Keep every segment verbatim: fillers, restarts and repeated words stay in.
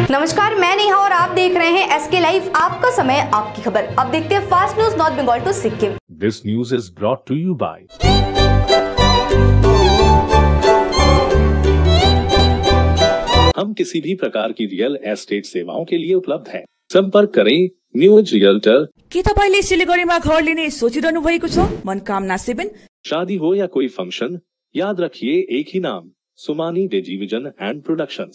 नमस्कार, मैं नेहा और आप देख रहे हैं एसके लाइव, आपका समय आपकी खबर। अब देखते हैं fast news North Bengal to Sikkim. This news is brought to you by हम किसी भी प्रकार की रियल एस्टेट सेवाओं के लिए उपलब्ध हैं। संपर्क करें न्यूज रियल्टर। के तपाईले सिलिगुडीमा घर लिने सोचिरहनु भएको छ? मनोकामना सेवन। शादी हो या कोई फंक्शन, याद रखिए एक ही नाम, सुमानी टेलीविजन एंड प्रोडक्शन।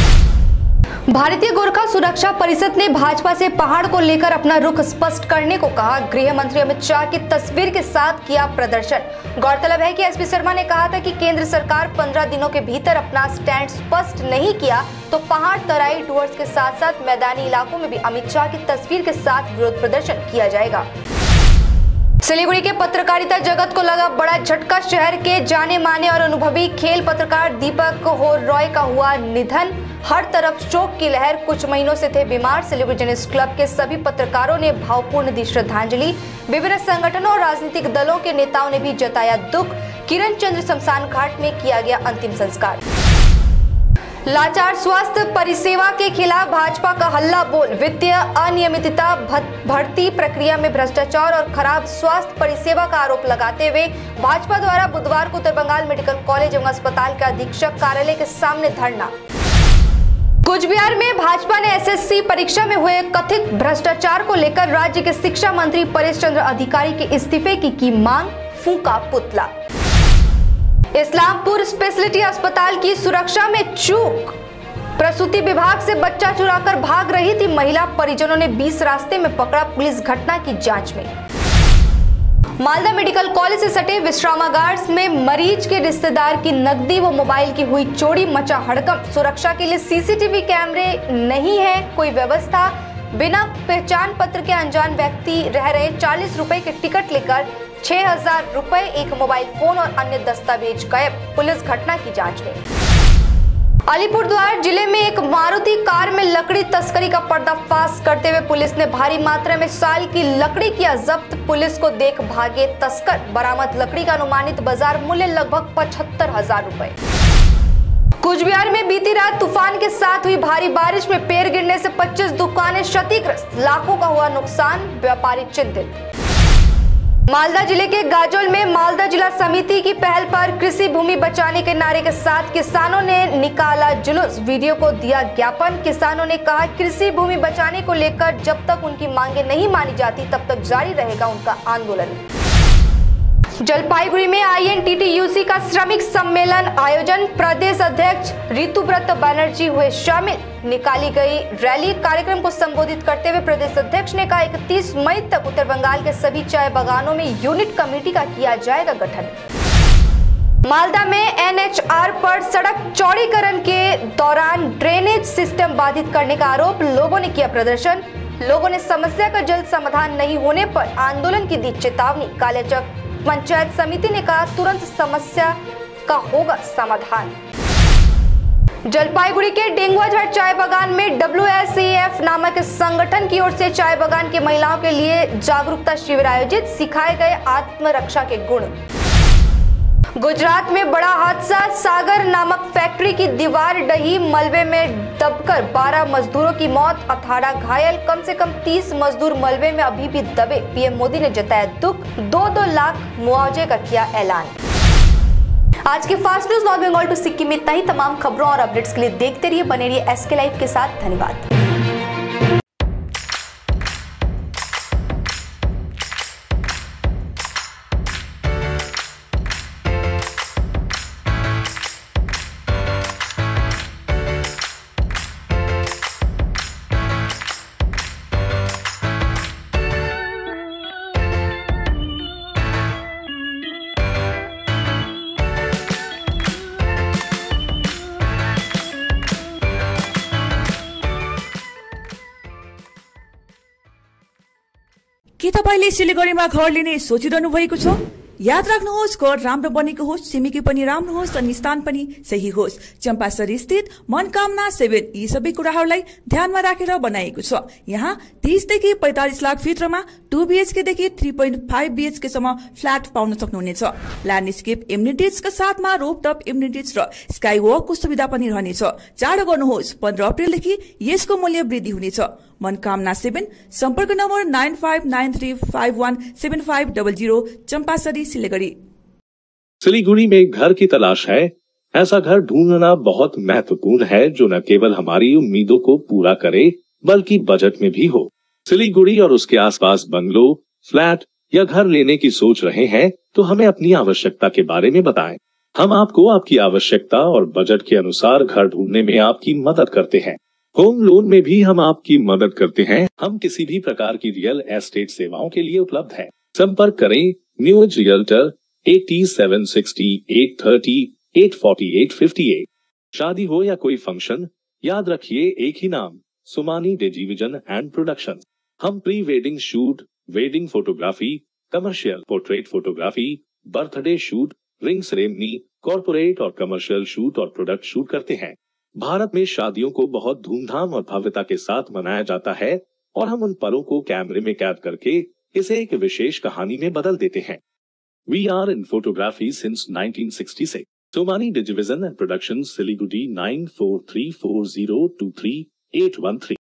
भारतीय गोरखा सुरक्षा परिषद ने भाजपा से पहाड़ को लेकर अपना रुख स्पष्ट करने को कहा। गृह मंत्री अमित शाह की तस्वीर के साथ किया प्रदर्शन। गौरतलब है कि एसपी शर्मा ने कहा था कि केंद्र सरकार पंद्रह दिनों के भीतर अपना स्टैंड स्पष्ट नहीं किया तो पहाड़, तराई, डुवर्स के साथ साथ मैदानी इलाकों में भी अमित शाह की तस्वीर के साथ विरोध प्रदर्शन किया जाएगा। सिलीगुड़ी के पत्रकारिता जगत को लगा बड़ा झटका। शहर के जाने माने और अनुभवी खेल पत्रकार दीपक रॉय का हुआ निधन। हर तरफ शोक की लहर। कुछ महीनों से थे बीमार। सिलीगुड़ी जर्नलिस्ट क्लब के सभी पत्रकारों ने भावपूर्ण दी श्रद्धांजलि। विभिन्न संगठनों और राजनीतिक दलों के नेताओं ने भी जताया दुख। किरण चंद्र शमशान घाट में किया गया अंतिम संस्कार। लाचार स्वास्थ्य परिसेवा के खिलाफ भाजपा का हल्ला बोल। वित्तीय अनियमितता, भर्ती प्रक्रिया में भ्रष्टाचार और खराब स्वास्थ्य परिसेवा का आरोप लगाते हुए भाजपा द्वारा बुधवार को उत्तर बंगाल मेडिकल कॉलेज एवं अस्पताल के अधीक्षक कार्यालय के सामने धरना। कुछ बिहार में भाजपा ने एसएससी परीक्षा में हुए कथित भ्रष्टाचार को लेकर राज्य के शिक्षा मंत्री परेश चंद्र अधिकारी के इस्तीफे की की मांग। फूंका पुतला। इस्लामपुर स्पेशलिटी अस्पताल की सुरक्षा में चूक। प्रसूति विभाग से बच्चा चुराकर भाग रही थी महिला। परिजनों ने बीस रास्ते में पकड़ा। पुलिस घटना की जांच में। मालदा मेडिकल कॉलेज से सटे विश्रामागार में मरीज के रिश्तेदार की नकदी व मोबाइल की हुई चोरी। मचा हड़कंप। सुरक्षा के लिए सीसीटीवी कैमरे नहीं है कोई व्यवस्था। बिना पहचान पत्र के अनजान व्यक्ति रह रहे चालीस रुपए के टिकट लेकर छह हजार रुपए, एक मोबाइल फोन और अन्य दस्तावेज गायब। पुलिस घटना की जांच में। अलीपुरद्वार जिले में एक मारुति कार में लकड़ी तस्करी का पर्दाफाश करते हुए पुलिस ने भारी मात्रा में साल की लकड़ी किया जब्त। पुलिस को देख भागे तस्कर। बरामद लकड़ी का अनुमानित बाजार मूल्य लगभग पचहत्तर हजार रुपए। कुछ बिहार में बीती रात तूफान के साथ हुई भारी बारिश में पेड़ गिरने से पच्चीस दुकानें क्षतिग्रस्त। लाखों का हुआ नुकसान। व्यापारी चिंतित। मालदा जिले के गाजोल में मालदा जिला समिति की पहल पर कृषि भूमि बचाने के नारे के साथ किसानों ने निकाला जुलूस। वीडियो को दिया ज्ञापन। किसानों ने कहा कृषि भूमि बचाने को लेकर जब तक उनकी मांगे नहीं मानी जाती तब तक जारी रहेगा उनका आंदोलन। जलपाईगुड़ी में आईएनटीटीयूसी का श्रमिक सम्मेलन आयोजन। प्रदेश अध्यक्ष ऋतुव्रत बनर्जी हुए शामिल। निकाली गई रैली। कार्यक्रम को संबोधित करते हुए प्रदेश अध्यक्ष ने कहा इकतीस मई तक उत्तर बंगाल के सभी चाय बागानों में यूनिट कमेटी का किया जाएगा गठन। मालदा में एनएचआर पर सड़क चौड़ीकरण के दौरान ड्रेनेज सिस्टम बाधित करने का आरोप। लोगों ने किया प्रदर्शन। लोगों ने समस्या का जल्द समाधान नहीं होने पर आंदोलन की दी चेतावनी। कालेचक पंचायत समिति ने कहा तुरंत समस्या का होगा समाधान। जलपाईगुड़ी के डेंगुआझाड़ चाय बागान में डब्ल्यू एस ई एफ नामक संगठन की ओर से चाय बागान की महिलाओं के लिए जागरूकता शिविर आयोजित। सिखाए गए आत्मरक्षा के गुण। गुजरात में बड़ा हादसा। सागर नामक फैक्ट्री की दीवार ढही। मलबे में दबकर बारह मजदूरों की मौत। अठारह घायल। कम से कम तीस मजदूर मलबे में अभी भी दबे। पीएम मोदी ने जताया दुख। दो दो लाख मुआवजे का किया ऐलान। आज के fast news North Bengal to Sikkim में इतना ही। तमाम खबरों और अपडेट्स के लिए देखते रहिए, बने रहिए एसके लाइव के साथ। धन्यवाद। के तपाईले सिलिगुडीमा घर लिने सोचिरहनु भएको छ? याद राख्नुहोस् घर राम्रो बनेको होस्, छिमेकी पनि राम्रो होस् अनि स्थान पनि सही होस्। चम्पासरी स्थित मनकामना सेभेन यी सबै कुराहरूलाई ध्यानमा राखेर बनाएको छ। यहाँ तीस देखि पैंतालीस लाख भित्रमा टू बीएचके देखि थ्री पोइन्ट फाइभ बीएचके सम्म फ्ल्याट पाउन सक्नुहुनेछ। ल्यान्डस्केप इम्युनिटिजका साथमा रोपटप इम्युनिटिज र स्काई वकको सुविधा पनि रहनेछ। चाँडो गर्नुहोस्, पन्ध्र अप्रेलदेखि यसको मूल्य वृद्धि हुनेछ। मनकामना सेभेन, संपर्क number nine five nine three five one seven five double zero, Champasari Siliguri. Siliguri में घर की तलाश है? ऐसा घर ढूंढना बहुत महत्वपूर्ण है जो न केवल हमारी उम्मीदों को पूरा करे बल्कि बजट में भी हो। सिलीगुड़ी और उसके आसपास बंगलो, फ्लैट या घर लेने की सोच रहे हैं तो हमें अपनी आवश्यकता के बारे में बताएं। हम आपको आपकी आवश्यकता और बजट के अनुसार घर ढूंढने में आपकी मदद करते हैं। होम लोन में भी हम आपकी मदद करते हैं। हम किसी भी प्रकार की रियल एस्टेट सेवाओं के लिए उपलब्ध हैं। संपर्क करें news realtor eighty seven sixty eight thirty eight forty eight fifty eight. शादी हो या कोई फंक्शन, याद रखिए एक ही नाम, सुमानी डिजीविजन एंड प्रोडक्शन। हम pre wedding shoot, wedding photography, commercial portrait photography, birthday shoot, ring ceremony, corporate और कमर्शियल शूट और प्रोडक्ट शूट करते हैं। भारत में शादियों को बहुत धूमधाम और भव्यता के साथ मनाया जाता है और हम उन पलों को कैमरे में कैद करके इसे एक विशेष कहानी में बदल देते हैं। We are in photography since nineteen sixty six. Somani division and production, Siliguri nine four three four zero two three eight one three.